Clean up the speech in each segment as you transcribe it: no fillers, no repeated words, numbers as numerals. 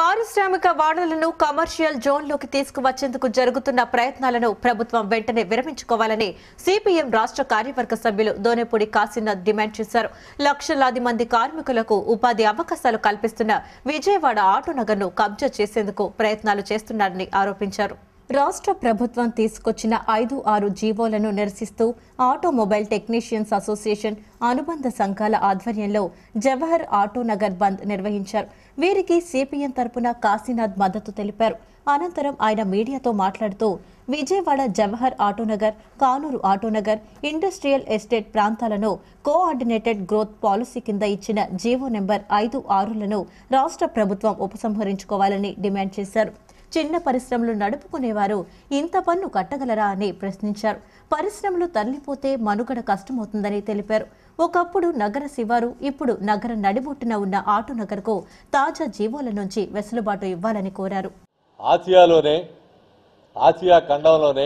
పారిశ్రామిక వాడలను కమర్షియల్ జోన్లోకి తీసుకువచ్చేందుకు జరుగుతున్న ప్రయత్నాలను ప్రభుత్వం వెంటనే విరమించుకోవాలని సిపిఎం రాష్ట్ర కార్యవర్గ సభ్యులు దోనేపూడి కాశీనాథ్ డిమాండ్ చేశారు. లక్షలాది మంది కార్మికులకు ఉపాధి అవకాశాలు కల్పిస్తున్న విజయవాడ ఆటోనగర్ను కబ్జా చేసేందుకు ప్రయత్నాలు చేస్తున్నారని ఆరోపించారు. రాష్ట్ర ప్రభుత్వం తీసుకొచ్చిన 5-6 జీవోలను నిరసిస్తూ ఆటోమొబైల్ టెక్నీషియన్స్ అసోసియేషన్ అనుబంధ సంఘాల ఆధ్వర్యంలో జవహర్ ఆటోనగర్ బంద్ నిర్వహించారు. వీరికి సిపిఎం తరపున కాశీనాథ్ మద్దతు తెలిపారు. అనంతరం ఆయన మీడియాతో మాట్లాడుతూ విజయవాడ జవహర్ ఆటోనగర్, కానూరు ఆటోనగర్, ఇండస్ట్రియల్ ఎస్టేట్ ప్రాంతాలను కోఆర్డినేటెడ్ గ్రోత్ పాలసీ కింద ఇచ్చిన జీవో నెంబర్ 5-6లను రాష్ట్ర ప్రభుత్వం ఉపసంహరించుకోవాలని డిమాండ్ చేశారు. చిన్న పరిశ్రమలు నడుపుకునేవారు ఇంత పన్ను కట్టగలరా అని ప్రశ్నించారు. పరిశ్రమలు తరలిపోతే మనుగడ కష్టమవుతుందని తెలిపారు. ఒకప్పుడు నగర శివారు, ఇప్పుడు నగర నడిబొట్టున ఉన్న ఆటోనగర్కు తాజా జీవోల నుంచి వెసులుబాటు ఇవ్వాలని కోరారు. ఆసియా ఖండంలోనే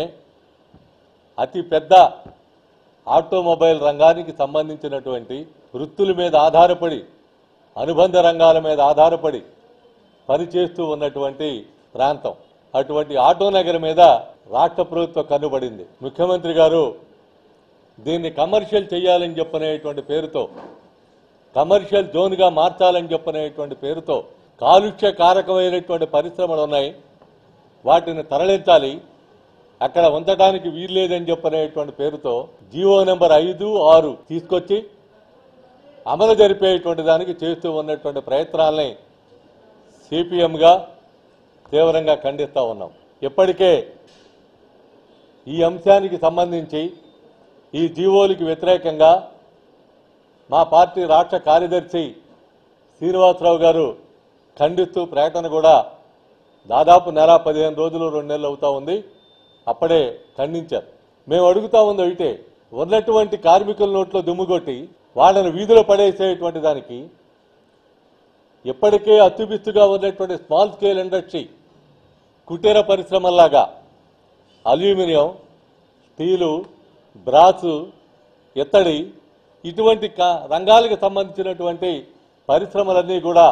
అతి పెద్ద ఆటోమొబైల్ రంగానికి సంబంధించినటువంటి వృత్తుల మీద ఆధారపడి, అనుబంధ రంగాల మీద ఆధారపడి పనిచేస్తూ ఉన్నటువంటి ప్రాంతం. అటువంటి ఆటోనగర్ మీద రాష్ట్ర ప్రభుత్వం కన్నుబడింది. ముఖ్యమంత్రి గారు దీన్ని కమర్షియల్ చేయాలని చెప్పనేటువంటి పేరుతో, కమర్షియల్ జోన్గా మార్చాలని చెప్పనేటువంటి పేరుతో కాలుష్య కారకమైనటువంటి పరిశ్రమలు ఉన్నాయి, వాటిని తరలించాలి, అక్కడ ఉంచడానికి వీల్లేదని చెప్పనేటువంటి పేరుతో జీవో నెంబర్ 5-6 తీసుకొచ్చి అమలు జరిపేటువంటి దానికి చేస్తూ ఉన్నటువంటి ప్రయత్నాలని సిపిఎంగా తీవ్రంగా ఖండిస్తూ ఉన్నాం. ఇప్పటికే ఈ అంశానికి సంబంధించి ఈ జీవోలకు వ్యతిరేకంగా మా పార్టీ రాష్ట్ర కార్యదర్శి శ్రీనివాసరావు గారు ఖండిస్తూ ప్రకటన కూడా దాదాపు నెల 15 రోజులు 2 నెలలు అవుతా ఉంది, అప్పుడే ఖండించారు. మేము అడుగుతా ఉంది అయితే ఉన్నటువంటి కార్మికుల నోట్లో దుమ్ముగొట్టి వాళ్ళని వీధిలో పడేసేటువంటి దానికి ఇప్పటికే అత్యుపిస్తుగా ఉన్నటువంటి స్మాల్ స్కేల్ ఇండస్ట్రీ, కుటీర పరిశ్రమల్లాగా అల్యూమినియం, స్టీలు, బ్రాసు, ఇత్తడి ఇటువంటి రంగాలకు సంబంధించినటువంటి పరిశ్రమలన్నీ కూడా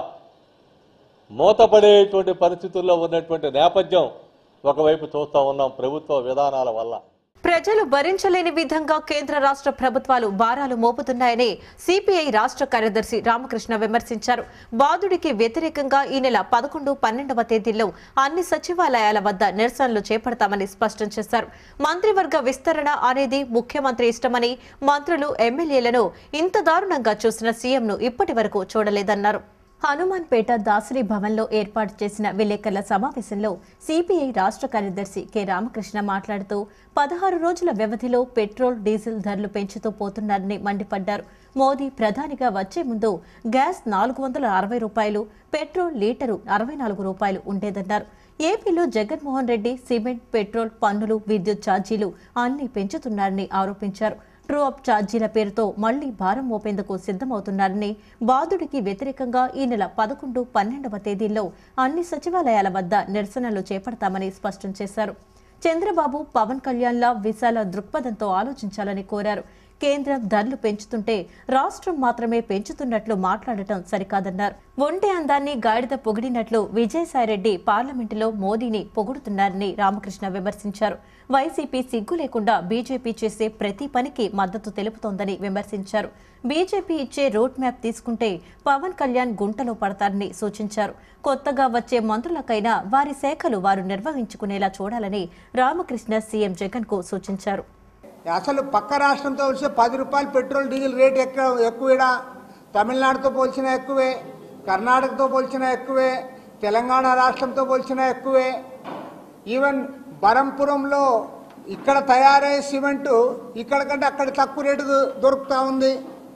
మూతపడేటువంటి పరిస్థితుల్లో ఉన్నటువంటి నేపథ్యం ఒకవైపు చూస్తూ ఉన్నాం ప్రభుత్వ విధానాల వల్ల. ప్రజలు భరించలేని విధంగా కేంద్ర రాష్ట్ర ప్రభుత్వాలు భారాలు మోపుతున్నాయని సిపిఐ రాష్ట్ర కార్యదర్శి రామకృష్ణ విమర్శించారు. బాధుడికి వ్యతిరేకంగా ఈ నెల 11, 12వ తేదీల్లో అన్ని సచివాలయాల వద్ద నిరసనలు చేపడతామని స్పష్టం చేశారు. మంత్రివర్గ విస్తరణ అనేది ముఖ్యమంత్రి ఇష్టమని, మంత్రులు, ఎమ్మెల్యేలను ఇంత దారుణంగా చూసిన సీఎంను ఇప్పటి వరకు చూడలేదన్నారు. హనుమాన్పేట దాసరి భవన్లో ఏర్పాటు చేసిన విలేకరుల సమావేశంలో సిపిఐ రాష్ట్ర కార్యదర్శి కె రామకృష్ణ మాట్లాడుతూ 16 రోజుల వ్యవధిలో పెట్రోల్, డీజిల్ ధరలు పెంచుతూ పోతున్నారని మండిపడ్డారు. మోదీ ప్రధానిగా వచ్చే ముందు గ్యాస్ 460 రూపాయలు, పెట్రోల్ లీటరు 64 రూపాయలు ఉండేదన్నారు. ఏపీలో జగన్మోహన్ రెడ్డి సిమెంట్, పెట్రోల్, పన్నులు, విద్యుత్ ఛార్జీలు అన్ని పెంచుతున్నారని ఆరోపించారు. ట్రూ అప్ ఛార్జీల పేరుతో మళ్లీ భారం మోపేందుకు సిద్ధమవుతున్నారని, బాధుడికి వ్యతిరేకంగా ఈ నెల 11, 12వ తేదీల్లో అన్ని సచివాలయాల వద్ద నిరసనలు చేపడతామని స్పష్టం చేశారు. చంద్రబాబు, పవన్ కళ్యాణ్ల విశాల దృక్పథంతో ఆలోచించాలని కోరారు. కేంద్రం ధరలు పెంచుతుంటే రాష్ట్రం మాత్రమే పెంచుతున్నట్లు మాట్లాడటం సరికాదన్నారు. ఒంటె అందాన్ని గాడిద పొగిడినట్లు విజయసాయిరెడ్డి పార్లమెంటులో మోదీని పొగుడుతున్నారని రామకృష్ణ విమర్శించారు. వైసీపీ సిగ్గు లేకుండా బీజేపీ చేసే ప్రతి పనికి మద్దతు తెలుపుతోందని విమర్శించారు. బీజేపీ ఇచ్చే రోడ్ మ్యాప్ తీసుకుంటే పవన్ కళ్యాణ్ గుంటలో పడతారని సూచించారు. కొత్తగా వచ్చే మంత్రులకైనా వారి శాఖలు వారు నిర్వహించుకునేలా చూడాలని రామకృష్ణ సీఎం జగన్ కు సూచించారు. అసలు పక్క రాష్ట్రంతో పోలిస్తే 10 రూపాయలు పెట్రోల్, డీజిల్ రేట్ ఎక్కువ. తమిళనాడుతో పోల్చినా ఎక్కువే, కర్ణాటకతో పోల్చినా ఎక్కువే, తెలంగాణ రాష్ట్రంతో పోల్చినా ఎక్కువే. ఈవెన్ బరంపురంలో ఇక్కడ తయారయ్యే సిమెంటు ఇక్కడ కంటే అక్కడ తక్కువ రేటు దొరుకుతూ ఉంది.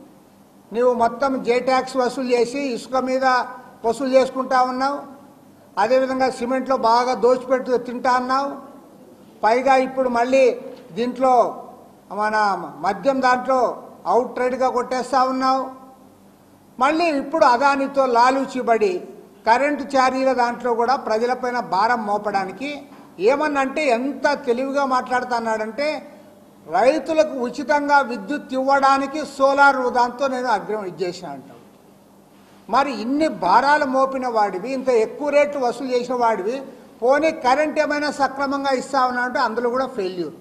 నీవు మొత్తం జే ట్యాక్స్ వసూలు చేసి ఇసుక మీద వసూలు చేసుకుంటా ఉన్నావు. అదేవిధంగా సిమెంట్లో బాగా దోచిపెట్టు తింటా అన్నావు. పైగా ఇప్పుడు మళ్ళీ దీంట్లో మన మద్యం దాంట్లో అవుట్ ట్రేడ్గా కొట్టేస్తూ ఉన్నావు. మళ్ళీ ఇప్పుడు అదానితో లాలూచిబడి కరెంటు ఛార్జీల దాంట్లో కూడా ప్రజలపైన భారం మోపడానికి ఏమన్నంటే ఎంత తెలివిగా మాట్లాడుతున్నాడంటే రైతులకు ఉచితంగా విద్యుత్ ఇవ్వడానికి సోలార్ దాంతో నేను అగ్రిమెంట్ చేసిన అంటాం. మరి ఇన్ని భారాలు మోపిన వాడివి, ఇంత ఎక్కువ రేట్లు వసూలు చేసిన వాడివి, పోనీ కరెంట్ ఏమైనా సక్రమంగా ఇస్తా ఉన్నా అంటే అందులో కూడా ఫెయిల్యూర్.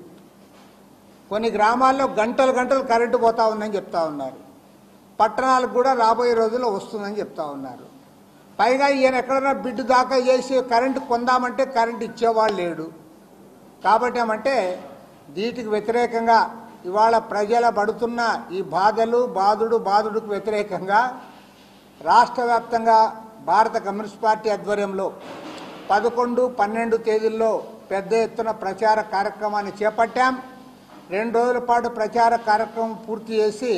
కొన్ని గ్రామాల్లో గంటలు గంటలు కరెంటు పోతా ఉందని చెప్తా ఉన్నారు. పట్టణాలకు కూడా రాబోయే రోజుల్లో వస్తుందని చెప్తా ఉన్నారు. పైగా ఈయన ఎక్కడైనా బిడ్డు దాఖలు చేసి కరెంటు కొందామంటే కరెంటు ఇచ్చేవాళ్ళు లేడు. కాబట్టి ఏమంటే వీటికి వ్యతిరేకంగా ఇవాళ ప్రజల పడుతున్న ఈ బాధుడుకు వ్యతిరేకంగా రాష్ట్ర వ్యాప్తంగా భారత కమ్యూనిస్ట్ పార్టీ ఆధ్వర్యంలో 11, 12 తేదీల్లో పెద్ద ఎత్తున ప్రచార కార్యక్రమాన్ని చేపట్టాం. 2 రోజుల పాటు ప్రచార కార్యక్రమం పూర్తి చేసి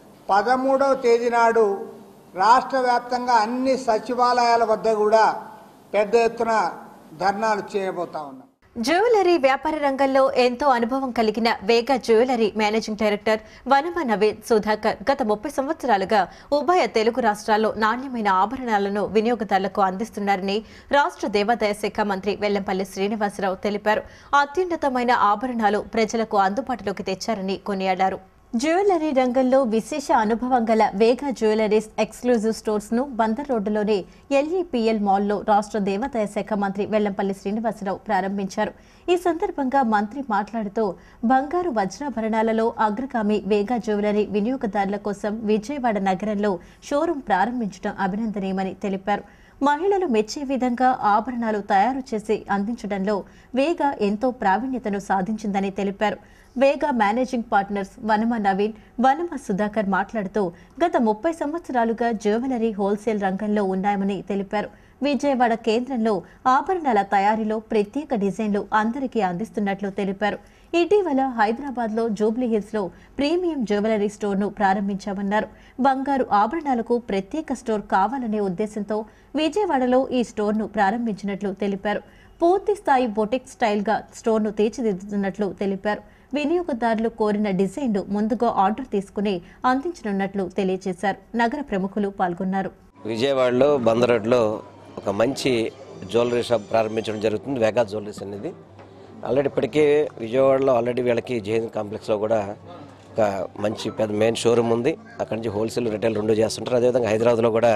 13వ తేదీ నాడు రాష్ట్ర వ్యాప్తంగా అన్ని సచివాలయాల వద్ద కూడా పెద్ద ఎత్తున ధర్నాలు చేయబోతా ఉన్నాం. జ్యువెలరీ వ్యాపార రంగంలో ఎంతో అనుభవం కలిగిన Vega jewellery managing director Vanama Naveen Sudhakar గత 30 సంవత్సరాలుగా ఉభయ తెలుగు రాష్ట్రాల్లో నాణ్యమైన ఆభరణాలను వినియోగదారులకు అందిస్తున్నారని రాష్ట్ర దేవాదాయ శాఖ మంత్రి వెల్లంపల్లి శ్రీనివాసరావు తెలిపారు. అత్యున్నతమైన ఆభరణాలు ప్రజలకు అందుబాటులోకి తెచ్చారని కొనియాడారు. జ్యువెలరీ రంగంలో విశేష అనుభవం గల వేగా జ్యువెలరీస్ ఎక్స్క్లూజివ్ స్టోర్స్ ను బందర్ రోడ్డులోని ఎల్ఈపీఎల్ మాల్లో రాష్ట్ర దేవాదాయ శాఖ మంత్రి వెల్లంపల్లి శ్రీనివాసరావు ప్రారంభించారు. ఈ సందర్భంగా మంత్రి మాట్లాడుతూ బంగారు వజ్రాభరణాలలో అగ్రగామి వేగా జ్యువెలరీ వినియోగదారుల కోసం విజయవాడ నగరంలో షోరూం ప్రారంభించడం అభినందనీయమని తెలిపారు. మహిళలు మెచ్చే విధంగా ఆభరణాలు తయారు చేసి అందించడంలో వేగా ఎంతో ప్రావీణ్యతను సాధించిందని తెలిపారు. Vega managing partners Vanama Naveen, Vanama Sudhakar మాట్లాడుతూ గత 30 సంవత్సరాలుగా జ్యువెలరీ హోల్సేల్ రంగంలో ఉన్నామని తెలిపారు. విజయవాడ కేంద్రంలో ఆభరణాల తయారీలో ప్రత్యేక డిజైన్లు అందరికీ అందిస్తున్నట్లు తెలిపారు. ఇటీవల హైదరాబాద్లో జూబ్లీహిల్స్ లో ప్రీమియం జ్యువెలరీ స్టోర్ను ప్రారంభించామన్నారు. బంగారు ఆభరణాలకు ప్రత్యేక స్టోర్ కావాలనే ఉద్దేశంతో విజయవాడలో ఈ స్టోర్ను ప్రారంభించినట్లు తెలిపారు. పూర్తి స్థాయి బొటిక్ స్టైల్గా స్టోర్ను తీర్చిదిద్దుతున్నట్లు తెలిపారు. వినియోగదారులు కోరిన డిజైన్ను ముందుగా ఆర్డర్ తీసుకుని అందించనున్నట్లు తెలియజేశారు. నగర ప్రముఖులు పాల్గొన్నారు. విజయవాడలో బందర్ రోడ్లో ఒక మంచి జ్యువెలరీ షాప్ ప్రారంభించడం జరుగుతుంది. వేగా జ్యువెలరీస్ అనేది ఆల్రెడీ ఇప్పటికే విజయవాడలో వీళ్ళకి జైన్ కాంప్లెక్స్లో కూడా ఒక మంచి పెద్ద మెయిన్ షోరూమ్ ఉంది. అక్కడి నుంచి హోల్సేల్ రిటైల్ 2 చేస్తుంటారు. అదేవిధంగా హైదరాబాద్లో కూడా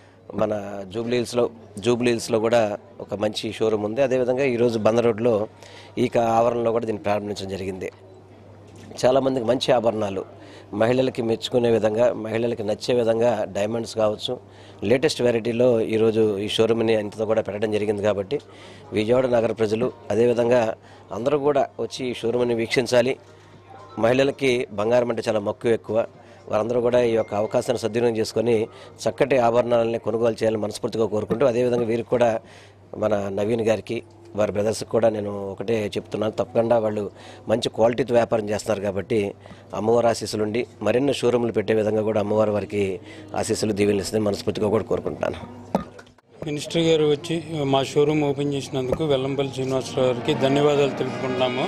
మన జూబ్లీహిల్స్లో కూడా ఒక మంచి షోరూమ్ ఉంది. అదేవిధంగా ఈరోజు బందర్ రోడ్లో ఈ ఆవరణలో కూడా దీన్ని ప్రారంభించడం జరిగింది. చాలామందికి మంచి ఆభరణాలు మహిళలకి మెచ్చుకునే విధంగా, మహిళలకి నచ్చే విధంగా డైమండ్స్ కావచ్చు, లేటెస్ట్ వెరైటీలో ఈరోజు ఈ షోరూమ్ని అంతతో కూడా పెట్టడం జరిగింది. కాబట్టి విజయవాడ నగర ప్రజలు అదేవిధంగా అందరూ కూడా వచ్చి ఈ షోరూమ్ని వీక్షించాలి. మహిళలకి బంగారం అంటే చాలా మక్కువ ఎక్కువ. వారందరూ కూడా ఈ యొక్క అవకాశాన్ని సద్వినియోగం చేసుకొని చక్కటి ఆభరణాలని కొనుగోలు చేయాలని మనస్ఫూర్తిగా కోరుకుంటూ, అదేవిధంగా వీరికి కూడా మన నవీన్ గారికి వారి బ్రదర్స్కి కూడా నేను ఒకటే చెప్తున్నాను, తప్పకుండా వాళ్ళు మంచి క్వాలిటీతో వ్యాపారం చేస్తున్నారు. కాబట్టి అమ్మవారి ఆశీస్సులు ఉండి మరిన్ని షోరూమ్లు పెట్టే విధంగా కూడా అమ్మవారి వారికి ఆశీస్సులు దీవెనలు ఇస్తుందని మనస్ఫూర్తిగా కూడా కోరుకుంటున్నాను. మినిస్టర్ గారు వచ్చి మా షోరూమ్ ఓపెన్ చేసినందుకు వెల్లంపల్లి శ్రీనివాసరావు గారికి ధన్యవాదాలు తెలుపుకుంటున్నాము.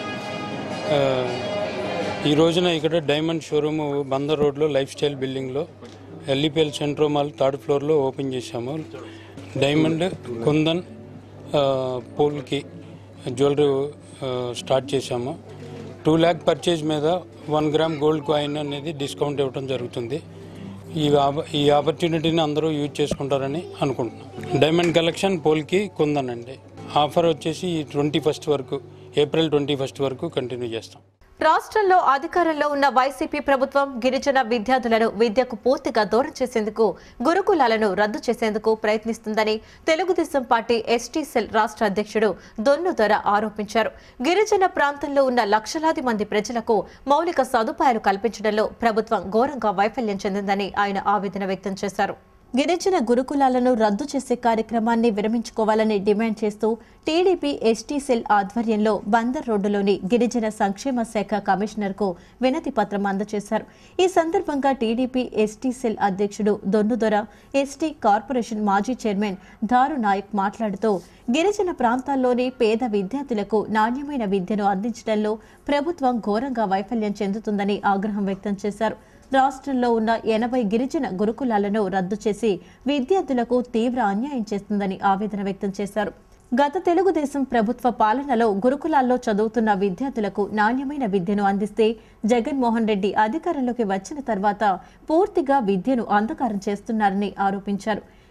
ఈ రోజున ఇక్కడ డైమండ్ షోరూము బందర్ రోడ్లో లైఫ్ స్టైల్ బిల్డింగ్లో ఎల్ఈపీఎల్ సెంట్రో మాల్ 3rd ఫ్లోర్లో ఓపెన్ చేశాము. Diamond, kundan, polki jewellery start చేశాము. 2 lakh పర్చేజ్ మీద 1 గ్రామ్ గోల్డ్ కాయిన్ అనేది డిస్కౌంట్ ఇవ్వడం జరుగుతుంది. ఈ ఆపర్చునిటీని అందరూ యూజ్ చేసుకుంటారని అనుకుంటున్నాం. డైమండ్ కలెక్షన్ పోల్కి, కుందన్ అండి. ఆఫర్ వచ్చేసి 21st వరకు, ఏప్రిల్ 21st వరకు కంటిన్యూ చేస్తాం. రాష్ట్రంలో అధికారంలో ఉన్న వైసీపీ ప్రభుత్వం గిరిజన విద్యార్థులను విద్యకు పూర్తిగా దూరం చేసేందుకు, గురుకులాలను రద్దు చేసేందుకు ప్రయత్నిస్తుందని తెలుగుదేశం పార్టీ ఎస్టీ సెల్ రాష్ట్ర అధ్యక్షుడు దొన్నుదొర ఆరోపించారు. గిరిజన ప్రాంతంలో ఉన్న లక్షలాది మంది ప్రజలకు మౌలిక సదుపాయాలు కల్పించడంలో ప్రభుత్వం ఘోరంగా వైఫల్యం చెందిందని ఆయన ఆవేదన వ్యక్తం చేశారు. గిరిజన గురుకులాలను రద్దు చేసే కార్యక్రమాన్ని విరమించుకోవాలని డిమాండ్ చేస్తూ టీడీపీ ఎస్టీ సెల్ ఆధ్వర్యంలో బందర్ రోడ్డులోని గిరిజన సంక్షేమ శాఖ కమిషనర్కు వినతి పత్రం అందజేశారు. ఈ సందర్భంగా టీడీపీ ఎస్టీ సెల్ అధ్యక్షుడు దొన్నుదొర, ఎస్టీ కార్పొరేషన్ మాజీ చైర్మన్ దారు నాయక్ మాట్లాడుతూ గిరిజన ప్రాంతాల్లోని పేద విద్యార్థులకు నాణ్యమైన విద్యను అందించడంలో ప్రభుత్వం ఘోరంగా వైఫల్యం చెందుతుందని ఆగ్రహం వ్యక్తం చేశారు. రాష్ట్రంలో ఉన్న 80 గిరిజన గురుకులాలను రద్దు చేసి విద్యార్థులకు తీవ్ర అన్యాయం చేస్తుందని ఆవేదన వ్యక్తం చేశారు. గత తెలుగుదేశం ప్రభుత్వ పాలనలో గురుకులాల్లో చదువుతున్న విద్యార్థులకు నాణ్యమైన విద్యను అందిస్తే జగన్మోహన్ రెడ్డి అధికారంలోకి వచ్చిన తర్వాత పూర్తిగా విద్యను అంధకారం చేస్తున్నారని ఆరోపించారు.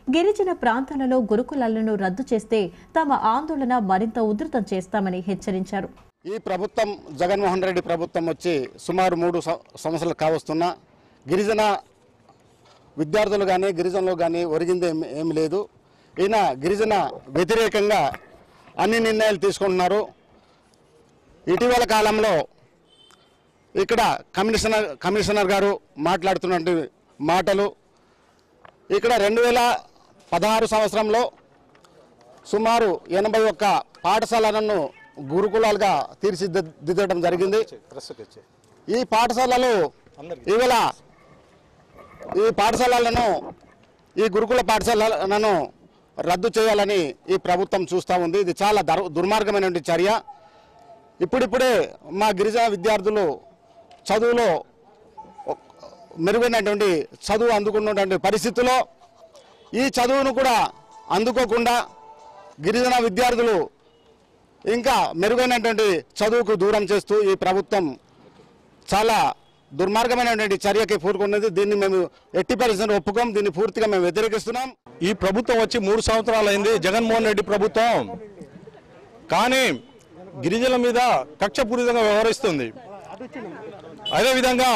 గిరిజన ప్రాంతాలలో గురుకులాలను రద్దు చేస్తే తమ ఆందోళన మరింత ఉధృతం చేస్తామని హెచ్చరించారు. ఈ ప్రభుత్వం జగన్మోహన్ రెడ్డి ప్రభుత్వం వచ్చి సుమారు 3 సంవత్సరాలు కావస్తున్న గిరిజన విద్యార్థులు కానీ గిరిజనులు కానీ ఒరిగింది ఏమి లేదు. ఈయన గిరిజన వ్యతిరేకంగా అన్ని నిర్ణయాలు తీసుకుంటున్నారు. ఇటీవల కాలంలో ఇక్కడ కమిషనర్ గారు మాట్లాడుతున్నటువంటి మాటలు ఇక్కడ 2016 సంవత్సరంలో సుమారు 81 పాఠశాలలను గురుకులాలుగా తీర్చిదిద్దడం జరిగింది. ఈ పాఠశాలలు ఇవాళ ఈ పాఠశాలలను ఈ గురుకుల పాఠశాలలను రద్దు చేయాలని ఈ ప్రభుత్వం చూస్తూ ఉంది. ఇది చాలా దుర్మార్గమైనటువంటి చర్య. ఇప్పుడిప్పుడే మా గిరిజన విద్యార్థులు చదువులో మెరుగైనటువంటి చదువు అందుకున్నటువంటి పరిస్థితుల్లో ఈ చదువును కూడా అందుకోకుండా గిరిజన విద్యార్థులు ఇంకా మెరుగైనటువంటి చదువుకు దూరం చేస్తూ ఈ ప్రభుత్వం చాలా దుర్మార్గమైనటువంటి చర్యకి పూనుకున్నది. దీన్ని మేము ఎట్టి పరిస్థితుల్లో ఒప్పుకోం. దీన్ని పూర్తిగా మేము వ్యతిరేకిస్తున్నాం. ఈ ప్రభుత్వం వచ్చి 3 సంవత్సరాలు అయింది, జగన్మోహన్ రెడ్డి ప్రభుత్వం. కానీ గిరిజనుల మీద కక్షపూరితంగా వ్యవహరిస్తుంది. అదేవిధంగా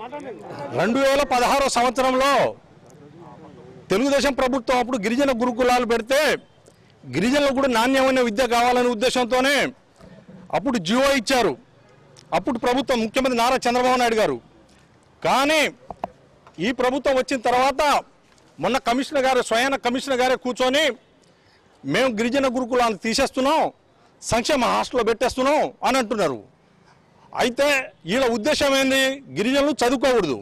2016 సంవత్సరంలో తెలుగుదేశం ప్రభుత్వం అప్పుడు గిరిజన గురుకులాలు పెడితే గిరిజనులకు కూడా నాణ్యమైన విద్య కావాలనే ఉద్దేశంతోనే అప్పుడు జియో ఇచ్చారు. అప్పుడు ప్రభుత్వం ముఖ్యమంత్రి నారా చంద్రబాబు నాయుడు గారు. కానీ ఈ ప్రభుత్వం వచ్చిన తర్వాత మొన్న స్వయాన కమిషనర్ గారే కూర్చొని మేము గిరిజన గురుకులాలను తీసేస్తున్నాం, సంక్షేమ హాస్టల్లో పెట్టేస్తున్నాం అని అంటున్నారు. అయితే వీళ్ళ ఉద్దేశం ఏంది? గిరిజనులు చదువుకోకూడదు.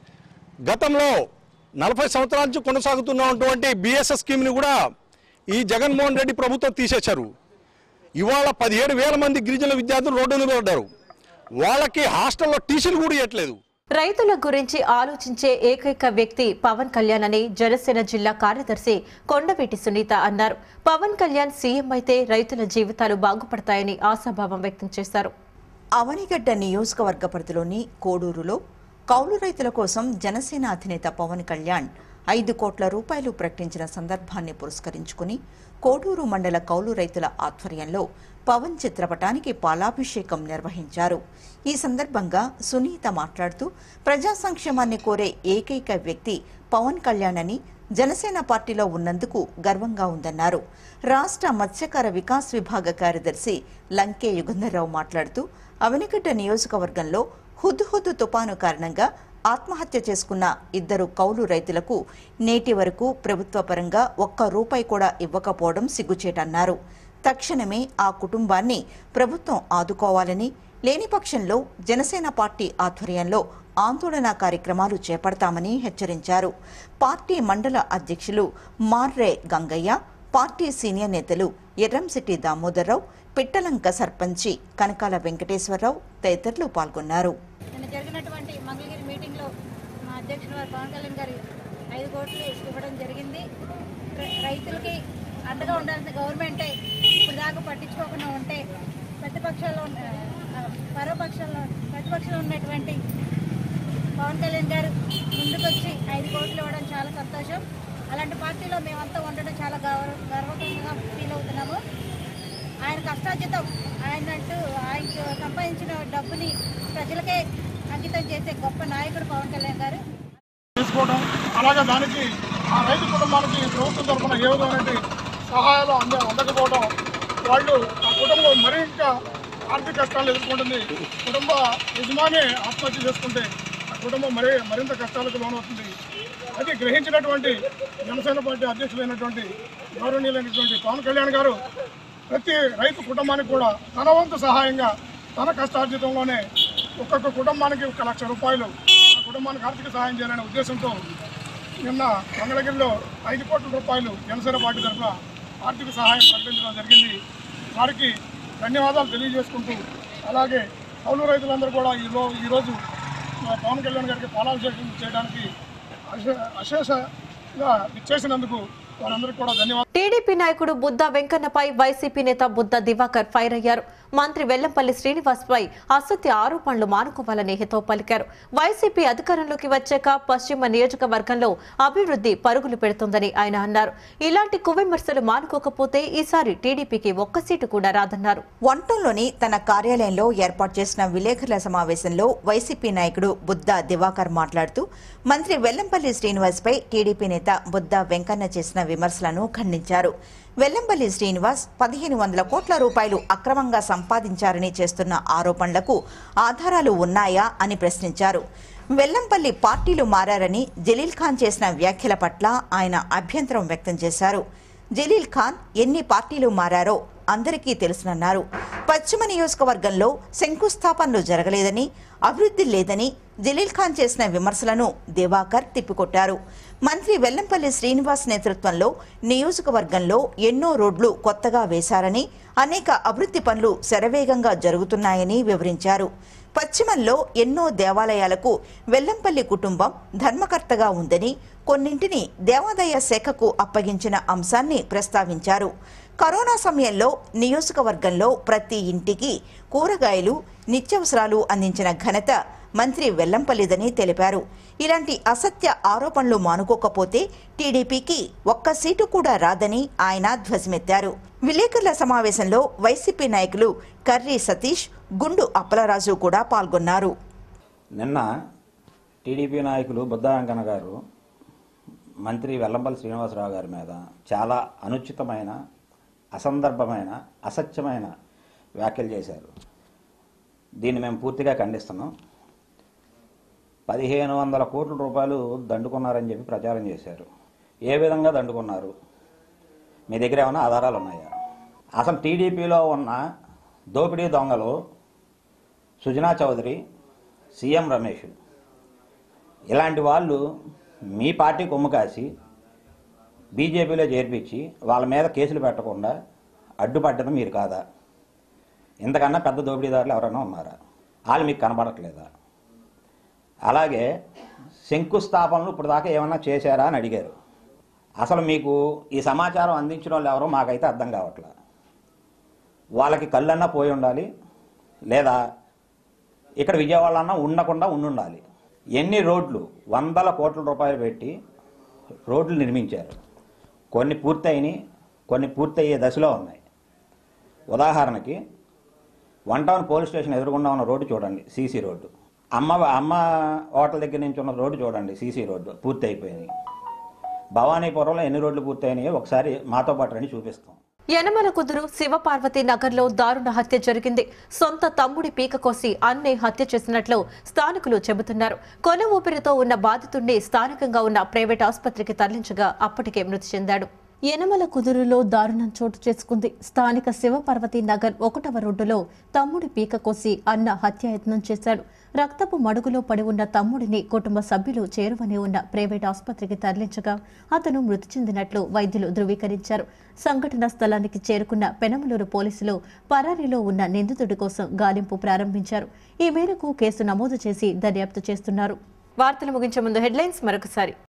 గతంలో 40 సంవత్సరాల నుంచి కొనసాగుతున్నటువంటి బిఎస్ఎస్ స్కీమ్ని కూడా ఈ జగన్మోహన్ రెడ్డి ప్రభుత్వం తీసేశారు. ఇవాళ 17,000 మంది గిరిజన విద్యార్థులు రోడ్డు మీద పడ్డారు. వాళ్ళకి హాస్టల్లో టీసీలు కూడా ఇవ్వట్లేదు. రైతుల గురించి ఆలోచించే ఏకైక వ్యక్తి పవన్ కళ్యాణ్ అని జనసేన జిల్లా కార్యదర్శి కొండవీటి సునీత అన్నారు. పవన్ కళ్యాణ్ సీఎం అయితే రైతుల జీవితాలు బాగుపడతాయని ఆశాభావం వ్యక్తం చేశారు. అవనిగడ్డ నియోజకవర్గ పరిధిలోని కోడూరులో కౌలు రైతుల కోసం జనసేన అధినేత పవన్ కళ్యాణ్ 5 కోట్ల రూపాయలు ప్రకటించిన సందర్భాన్ని పురస్కరించుకుని కోడూరు మండల కౌలు రైతుల ఆధ్వర్యంలో పవన్ చిత్రపటానికి పాలాభిషేకం నిర్వహించారు. ఈ సందర్భంగా సునీత మాట్లాడుతూ ప్రజా సంక్షేమాన్ని కోరే ఏకైక వ్యక్తి పవన్ కళ్యాణ్ అని, జనసేన పార్టీలో ఉన్నందుకు గర్వంగా ఉందన్నారు. రాష్ట్ర మత్స్యకార వికాస్ విభాగ కార్యదర్శి లంకే యుగంధర్రావు మాట్లాడుతూ అవనిగడ్డ నియోజకవర్గంలో హుద్హుద్ తుపాను కారణంగా ఆత్మహత్య చేసుకున్న 2 కౌలు రైతులకు నేటి వరకు ప్రభుత్వ పరంగా 1 రూపాయి కూడా ఇవ్వకపోవడం సిగ్గుచేటన్నారు. తక్షణమే ఆ కుటుంబాన్ని ప్రభుత్వం ఆదుకోవాలని, లేని పక్షంలో జనసేన పార్టీ ఆధ్వర్యంలో ఆందోళన కార్యక్రమాలు చేపడతామని హెచ్చరించారు. పార్టీ మండల అధ్యక్షులు మార్రే గంగయ్య, పార్టీ సీనియర్ నేతలు ఎర్రంశెట్టి దామోదర్రావు, పిట్టలంక సర్పంచి కనకాల వెంకటేశ్వరరావు తదితరులు పాల్గొన్నారు. జరిగినటువంటి మంగళగిరి మీటింగ్లో మా అధ్యక్షుడు వారు పవన్ కళ్యాణ్ గారు 5 కోట్లు ఇవ్వడం జరిగింది. రైతులకి అండగా ఉండాల్సిన గవర్నమెంటే ఇప్పుడు దాకా పట్టించుకోకుండా ఉంటే ప్రతిపక్షంలో ఉన్నటువంటి పవన్ కళ్యాణ్ గారు ముందుకొచ్చి 5 కోట్లు ఇవ్వడం చాలా సంతోషం. అలాంటి పార్టీలో మేమంతా ఉండడం చాలా గర్వంగా ఫీల్ అవుతున్నాము. ఆయన కష్టార్జితం ఆయనంటూ ఆయనకు సంపాదించిన డబ్బుని ప్రజలకే అంకితం చేసే గొప్ప నాయకుడు పవన్ కళ్యాణ్ గారు. తీసుకోవడం, అలాగే దానికి ఆ రైతు కుటుంబానికి ప్రభుత్వం తరఫున ఏ విధమైన సహాయాలు అందకపోవడం, వాళ్ళు ఆ కుటుంబం మరీ ఇంకా ఆర్థిక కష్టాలు ఎదుర్కొంటుంది. కుటుంబ యజమాని ఆత్మహత్య చేసుకుంటే ఆ కుటుంబం మరింత కష్టాలకు లోనవుతుంది. అది గ్రహించినటువంటి జనసేన పార్టీ అధ్యక్షులైనటువంటి గౌరవనీయులైనటువంటి పవన్ కళ్యాణ్ గారు ప్రతి రైతు కుటుంబానికి కూడా తన వంతు సహాయంగా తన కష్టార్జితంలోనే ఒక్కొక్క కుటుంబానికి 1 లక్ష రూపాయలు ఆ కుటుంబానికి ఆర్థిక సహాయం చేయాలనే ఉద్దేశంతో నిన్న మంగళగిరిలో 5 కోట్ల రూపాయలు జనసేన పార్టీ తరఫున ఆర్థిక సహాయం ప్రకటించడం జరిగింది. వారికి ధన్యవాదాలు తెలియజేసుకుంటూ, అలాగే కౌలు రైతులందరూ కూడా ఈరోజు పవన్ కళ్యాణ్ గారికి పాలాభిషేకం చేయడానికి అశేషంగా ఇచ్చేసినందుకు వారందరికీ కూడా ధన్యవాదాలు. టీడీపీ నాయకుడు బుద్ధ వెంకన్నపై వైసీపీ నేత బుద్ధ దివాకర్ ఫైర్ అయ్యారు. మంత్రి వెల్లంపల్లి శ్రీనివాస్ పై అసత్య ఆరోపణలు మానుకోవాలని హితవు పలికారు. వైసీపీ అధికారంలోకి వచ్చాక పశ్చిమ నియోజకవర్గంలో అభివృద్ధి పరుగులు పెడుతుందని ఆయన అన్నారు. ఇలాంటి కువిమర్శలు మానుకోకపోతే ఈసారి టీడీపీకి ఒక్క సీటు కూడా రాదన్నారు. వంటంలోని తన కార్యాలయంలో ఏర్పాటు చేసిన విలేకరుల సమావేశంలో వైసీపీ నాయకుడు బుద్దా దివాకర్ మాట్లాడుతూ మంత్రి వెల్లంపల్లి శ్రీనివాస్ పై టీడీపీ నేత బుద్దా వెంకన్న చేసిన విమర్శలను ఖండించారు. వెల్లంపల్లి శ్రీనివాస్ 1500 కోట్ల రూపాయలు అక్రమంగా సంపాదించారని చేస్తున్న ఆరోపణలకు ఆధారాలు ఉన్నాయా అని ప్రశ్నించారు. వెల్లంపల్లి పార్టీలు మారారని జలీల్ ఖాన్ చేసిన వ్యాఖ్యల పట్ల ఆయన అభ్యంతరం వ్యక్తం చేశారు. జలీల్ ఖాన్ ఎన్ని పార్టీలు మారారో అందరికీ తెలుసునన్నారు. పశ్చిమ నియోజకవర్గంలో శంకుస్థాపనలు జరగలేదని, అభివృద్ధి లేదని జలీల్ ఖాన్ చేసిన విమర్శలను దివాకర్ తిప్పికొట్టారు. మంత్రి వెల్లంపల్లి శ్రీనివాస్ నేతృత్వంలో నియోజకవర్గంలో ఎన్నో రోడ్లు కొత్తగా వేశారని, అనేక అభివృద్ధి పనులు శరవేగంగా జరుగుతున్నాయని వివరించారు. పశ్చిమంలో ఎన్నో దేవాలయాలకు వెల్లంపల్లి కుటుంబం ధర్మకర్తగా ఉందని, కొన్నింటిని దేవాదాయ శాఖకు అప్పగించిన అంశాన్ని ప్రస్తావించారు. కరోనా సమయంలో నియోజకవర్గంలో ప్రతి ఇంటికి కూరగాయలు, నిత్యావసరాలు అందించిన ఘనత మంత్రి వెల్లంపల్లిదని తెలిపారు. ఇలాంటి అసత్య ఆరోపణలు మానుకోకపోతే టీడీపీకి ఒక్క సీటు కూడా రాదని ఆయన ధ్వజమెత్తారు. విలేకరుల సమావేశంలో వైసీపీ నాయకులు కర్రీ సతీష్, గుండు అప్పలరాజు కూడా పాల్గొన్నారు. నిన్న టీడీపీ నాయకులు బుద్దా వెంకన్న గారు మంత్రి వెల్లంపల్లి శ్రీనివాసరావు గారి మీద చాలా అనుచితమైన, అసందర్భమైన, అసత్యమైన వ్యాఖ్యలు చేశారు. దీన్ని మేము పూర్తిగా ఖండిస్తున్నాం. 1500 కోట్ల రూపాయలు దండుకున్నారని చెప్పి ప్రచారం చేశారు. ఏ విధంగా దండుకున్నారు? మీ దగ్గర ఏమైనా ఆధారాలు ఉన్నాయా? అసలు టీడీపీలో ఉన్న దోపిడీ దొంగలు సుజనా చౌదరి, సీఎం రమేష్ ఇలాంటి వాళ్ళు మీ పార్టీ కొమ్ము కాసి బీజేపీలో చేర్పించి వాళ్ళ మీద కేసులు పెట్టకుండా అడ్డుపడ్డది మీరు కాదా? ఇంతకన్నా పెద్ద దోపిడీదారులు ఎవరైనా ఉన్నారా? వాళ్ళు మీకు కనబడట్లేదా? అలాగే శంకుస్థాపనలు ఇప్పుడు దాకా ఏమన్నా చేశారా అని అడిగారు. అసలు మీకు ఈ సమాచారం అందించిన వాళ్ళు ఎవరో మాకైతే అర్థం కావట్లేదు. వాళ్ళకి కళ్ళన్నా పోయి ఉండాలి, లేదా ఇక్కడ విజయవాడలో ఉండకుండా ఉండాలి. ఎన్ని రోడ్లు 100 కోట్ల రూపాయలు పెట్టి రోడ్లు నిర్మించారు. కొన్ని పూర్తయినాయి, కొన్ని పూర్తయ్యే దశలో ఉన్నాయి. ఉదాహరణకి 1 టౌన్ పోలీస్ స్టేషన్ ఎదురుగుండా ఉన్న రోడ్డు చూడండి, సీసీ రోడ్డు. అమ్మ హోటల్ దగ్గర నుంచి ఉన్న రోడ్డు చూడండి, సీసీ రోడ్డు పూర్తి అయిపోయినాయి. భవానీపురంలో ఎన్ని రోడ్లు పూర్తయినాయో ఒకసారి మాతో పాటు రండి చూపిస్తాం. యనమల కుదురు శివపార్వతి నగర్లో దారుణ హత్య జరిగింది. సొంత తమ్ముడి పీక కోసి అన్నే హత్య చేసినట్లు స్థానికులు చెబుతున్నారు. కొన ఊపిరితో ఉన్న బాధితుడిని స్థానికంగా ఉన్న ప్రైవేట్ ఆసుపత్రికి తరలించగా అప్పటికే మృతి చెందాడు. యనమల కుదురులో దారుణం చోటు చేసుకుంది. స్థానిక శివపార్వతి నగర్ 1వ రోడ్డులో తమ్ముడి పీక కోసి అన్న హత్యాయత్నం చేశాడు. రక్తపు మడుగులో పడి ఉన్న తమ్ముడిని కుటుంబ సభ్యులు చేరువనే ఉన్న ప్రైవేట్ ఆసుపత్రికి తరలించగా అతను మృతి చెందినట్లు వైద్యులు ధృవీకరించారు. సంఘటనా స్థలానికి చేరుకున్న పెనమలూరు పోలీసులు పరారీలో ఉన్న నిందితుడి కోసం గాలింపు ప్రారంభించారు. ఈ మేరకు కేసు నమోదు చేసి దర్యాప్తు చేస్తున్నారు. వార్తలు ముగించే ముందు హెడ్లైన్స్ మరొకసారి.